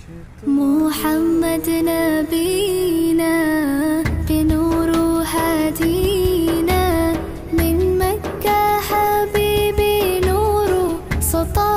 محمد نبينا بنور هدينا من مكة حبيبي نور سطع